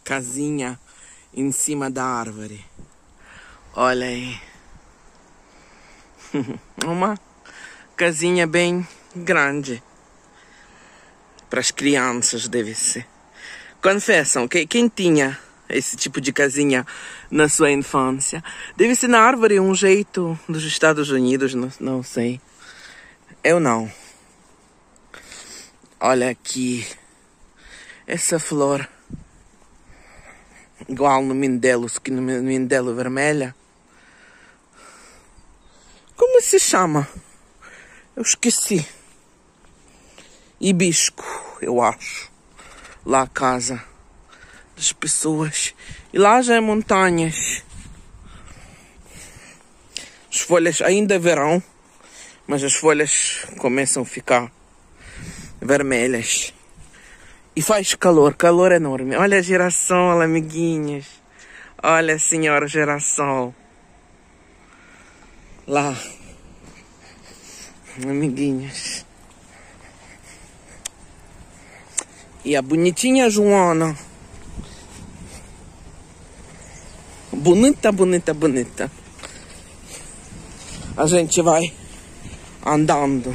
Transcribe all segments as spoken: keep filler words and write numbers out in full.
casinha em cima da árvore. Olha aí. Uma casinha bem grande. Para as crianças, deve ser. Confessam, que, quem tinha esse tipo de casinha na sua infância? Deve ser na árvore um jeito dos Estados Unidos, não, não sei. Eu não. Olha aqui. Essa flor. Igual no Mindelo, que no Mindelo vermelha. Como se chama? Eu esqueci. Hibisco, eu acho. Lá a casa das pessoas. E lá já é montanhas. As folhas ainda é verão, mas as folhas começam a ficar vermelhas. E faz calor, calor enorme. Olha a girassol, amiguinhas. Olha a senhora girassol. Lá. Amiguinhas. E a bonitinha Joana. Bonita, bonita, bonita. A gente vai andando.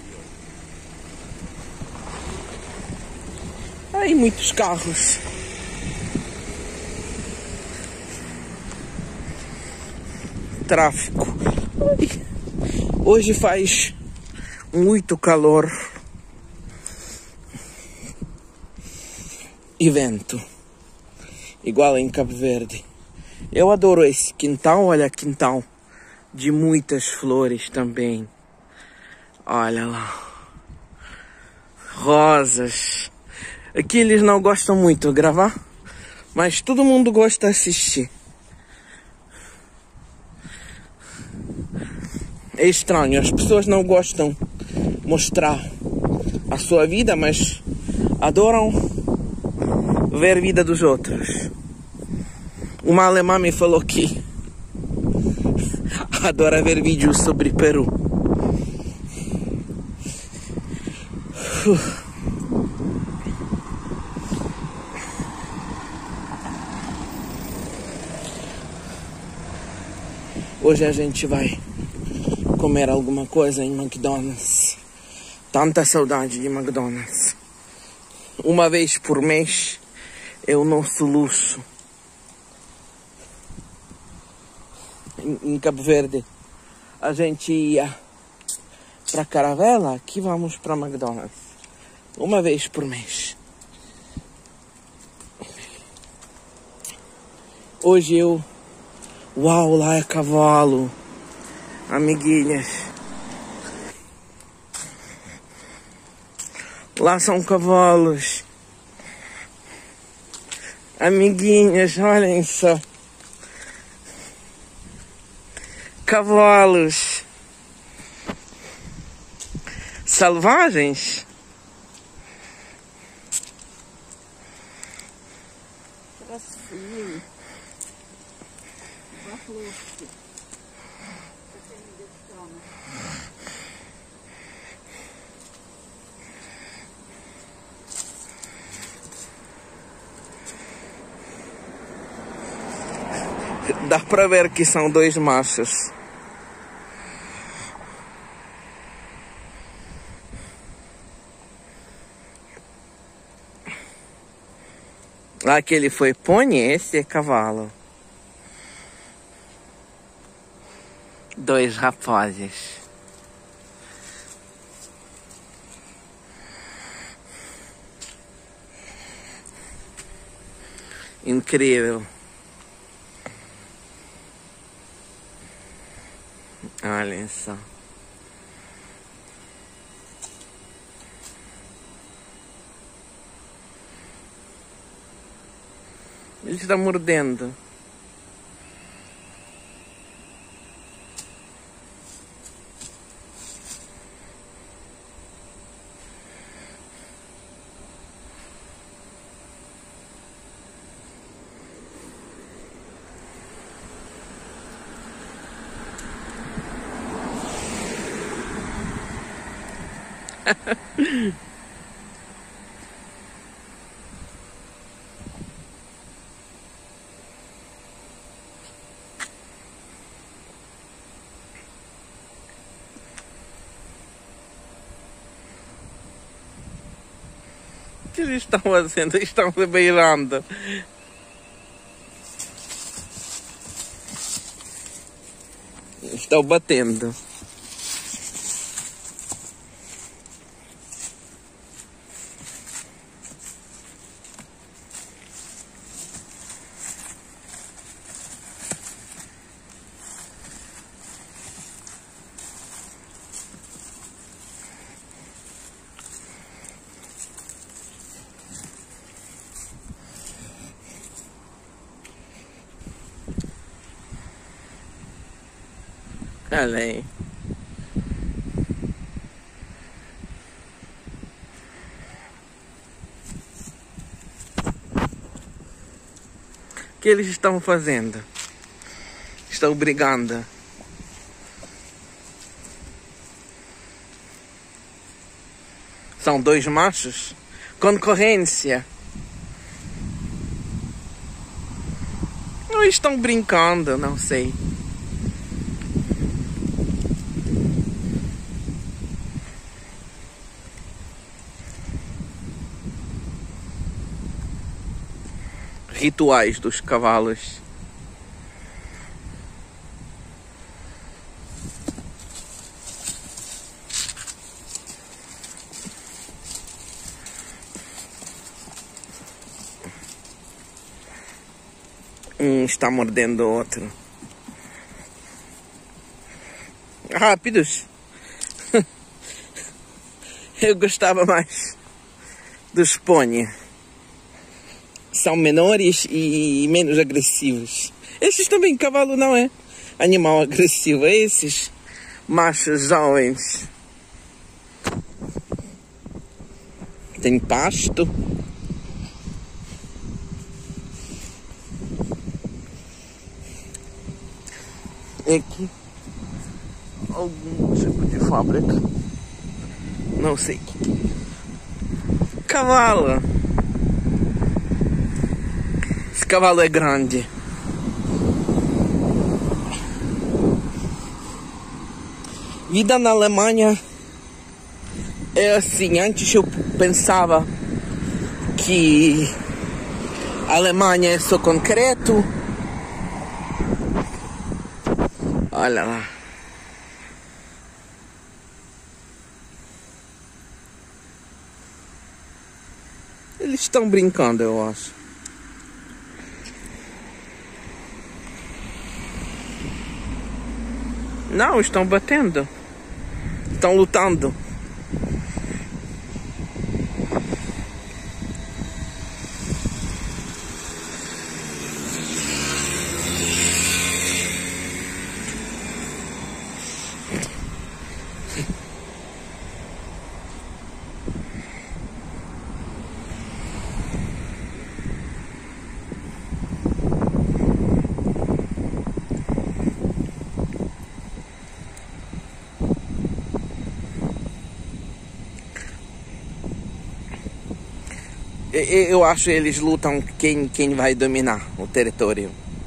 Aí muitos carros. Tráfico. Hoje faz muito calor. E vento. Igual em Cabo Verde. Eu adoro esse quintal. Olha, quintal de muitas flores também. Olha lá. Rosas. Aqui eles não gostam muito de gravar, mas todo mundo gosta de assistir. É estranho, as pessoas não gostam de mostrar a sua vida, mas adoram ver a vida dos outros. Uma alemã me falou que adora ver vídeos sobre Peru. Uh. Hoje a gente vai comer alguma coisa em McDonald's. Tanta saudade de McDonald's. Uma vez por mês é o nosso luxo. Em, em Cabo Verde a gente ia para Caravela, aqui vamos para McDonald's. Uma vez por mês. Hoje eu... Uau, lá é cavalo. Amiguinhas. Lá são cavalos. Amiguinhas, olhem só. Cavalos. Selvagens. Dá pra ver que são dois machos. Lá que ele foi pônei, esse é cavalo. Dois rapazes. Incrível. Olhem só. Ele está mordendo. que eles estão fazendo? Estão se beirando. Estão batendo. Olha aí. O que eles estão fazendo? Estão brigando. São dois machos? Concorrência. Ou estão brincando, não sei. Rituais dos cavalos. Um está mordendo o outro. Rápidos. Eu gostava mais dos pônei. São menores e menos agressivos. Esses também, cavalo não é animal agressivo. É esses machos jovens. Tem pasto. Aqui algum tipo de fábrica. Não sei. Cavalo. Esse cavalo é grande. Vida na Alemanha é assim. Antes eu pensava que a Alemanha é só concreto. Olha lá. Eles estão brincando, eu acho. Não, estão batendo. Estão lutando. Eu acho que eles lutam quem, quem vai dominar o território.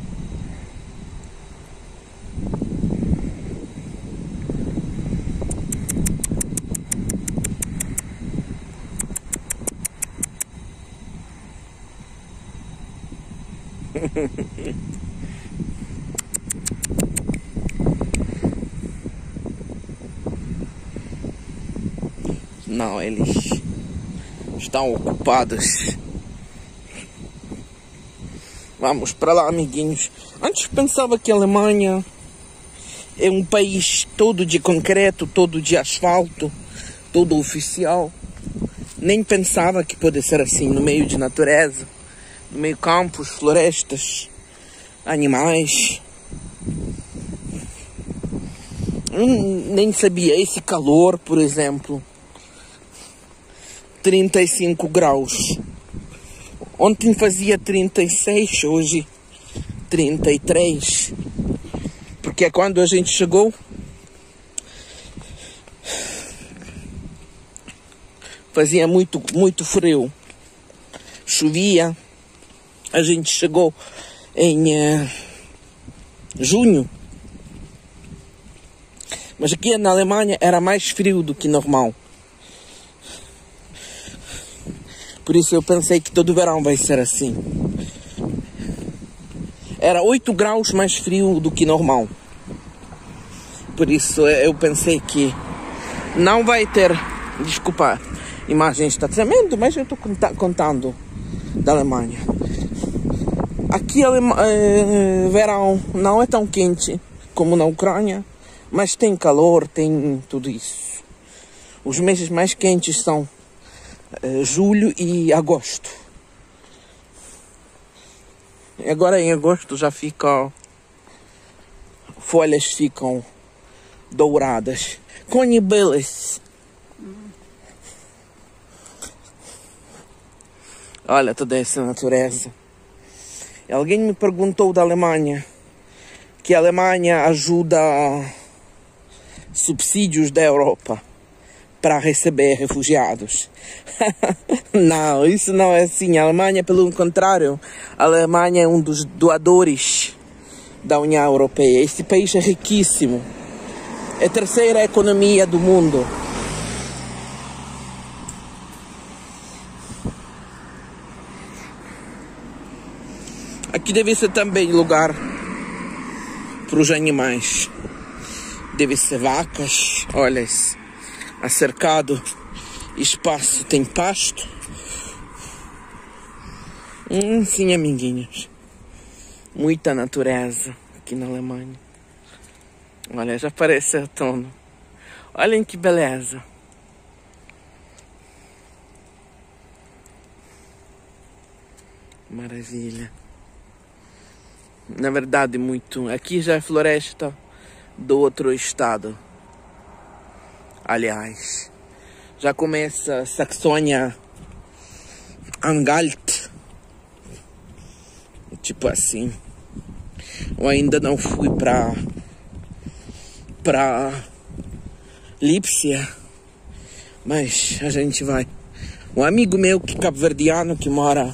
Não, eles estão ocupados. Vamos para lá, amiguinhos. Antes pensava que a Alemanha é um país todo de concreto, todo de asfalto, todo oficial. Nem pensava que pode ser assim, no meio de natureza, no meio campos, florestas, animais. Hum, nem sabia esse calor, por exemplo. trinta e cinco graus. Ontem fazia trinta e seis, hoje trinta e três. Porque é quando a gente chegou, fazia muito, muito frio. Chovia. A gente chegou em uh, junho. Mas aqui na Alemanha era mais frio do que normal. Por isso eu pensei que todo verão vai ser assim. Era oito graus mais frio do que normal. Por isso eu pensei que não vai ter... Desculpa, a imagem está tremendo, mas eu estou contando da Alemanha. Aqui, é, verão não é tão quente como na Ucrânia, mas tem calor, tem tudo isso. Os meses mais quentes são é, julho e agosto. E agora em agosto já fica... folhas ficam douradas. Conibeles. Olha toda essa natureza. Alguém me perguntou da Alemanha, que a Alemanha ajuda subsídios da Europa para receber refugiados. Não, isso não é assim. A Alemanha, pelo contrário, a Alemanha é um dos doadores da União Europeia. Esse país é riquíssimo. É a terceira economia do mundo. Aqui deve ser também lugar para os animais. Deve ser vacas. Olha isso. Acercado. Espaço tem pasto. Hum, sim, amiguinhos. Muita natureza aqui na Alemanha. Olha, já parece outono. Olhem que beleza. Maravilha. Na verdade, muito. Aqui já é floresta do outro estado. Aliás, já começa Saxônia Anhalt. Tipo assim. Eu ainda não fui pra pra Lipsia, mas a gente vai. Um amigo meu que cabo-verdiano que mora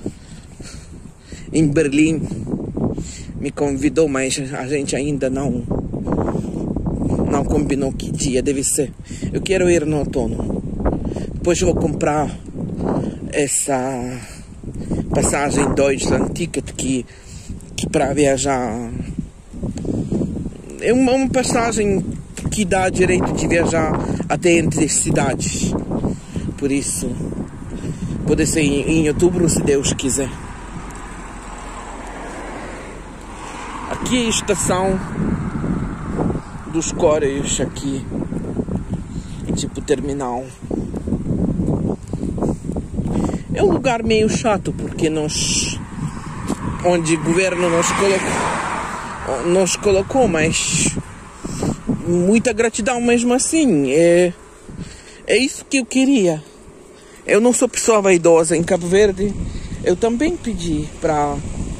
em Berlim me convidou, mas a gente ainda não não combinou que dia deve ser. Eu quero ir no outono. Depois vou comprar essa passagem Deutschland Ticket que, que para viajar é uma, uma passagem que dá direito de viajar até entre cidades. Por isso, pode ser em, em outubro, se Deus quiser. Aqui é a estação dos Correios, aqui. É tipo terminal. É um lugar meio chato, porque nós... onde o governo nos colocou, nos colocou, mas... muita gratidão mesmo assim. É, é isso que eu queria. Eu não sou pessoa vaidosa. Em Cabo Verde, eu também pedi para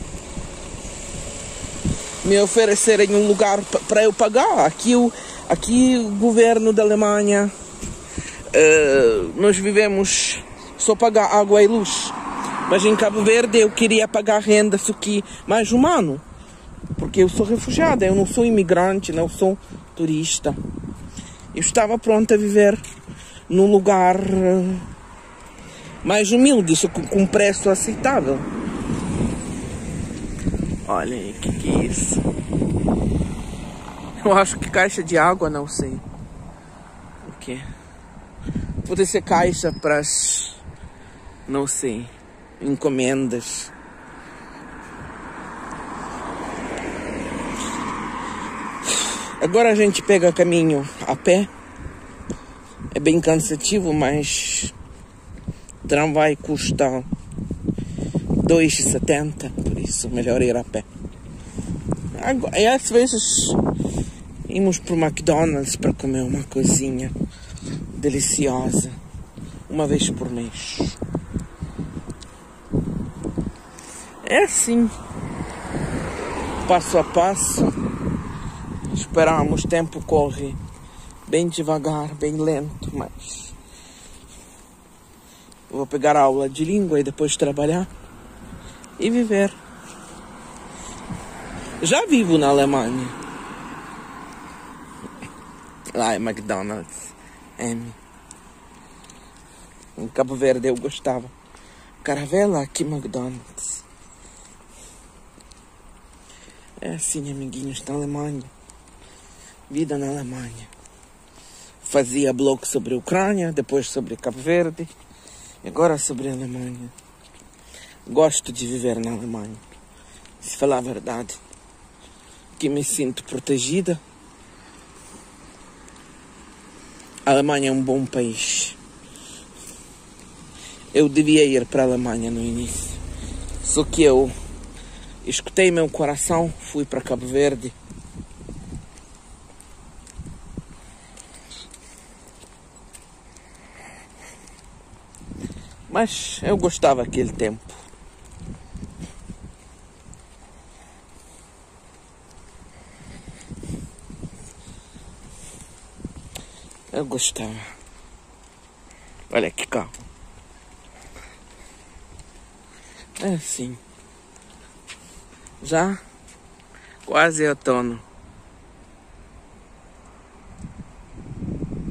me oferecerem um lugar para eu pagar. Aqui o, aqui o governo da Alemanha, uh, nós vivemos só pagar água e luz. Mas em Cabo Verde eu queria pagar renda, isso aqui mais humano. Porque eu sou refugiada, eu não sou imigrante, não sou turista. Eu estava pronta a viver num lugar uh, mais humilde, isso com, com preço aceitável. Olha aí, o que, que é isso? Eu acho que caixa de água, não sei. O que? Pode ser caixa para as... não sei. Encomendas. Agora a gente pega caminho a pé. É bem cansativo, mas o tramvai custa dois reais e setenta centavos, por isso melhor ir a pé. Agora, e às vezes íamos para o McDonald's para comer uma coisinha deliciosa, uma vez por mês. É assim, passo a passo. Esperamos, o tempo corre bem devagar, bem lento, mas eu vou pegar a aula de língua e depois trabalhar e viver. Já vivo na Alemanha. Lá é McDonald's. M. Em Cabo Verde eu gostava. Caravela aqui McDonald's. É assim, amiguinhos, na Alemanha. Vida na Alemanha. Fazia blog sobre a Ucrânia, depois sobre Cabo Verde, e agora sobre a Alemanha. Gosto de viver na Alemanha. Se falar a verdade, que me sinto protegida. A Alemanha é um bom país. Eu devia ir para a Alemanha no início. Só que eu escutei meu coração, fui para Cabo Verde. Mas eu gostava daquele tempo. Eu gostava. Olha que carro. É assim. Já quase outono.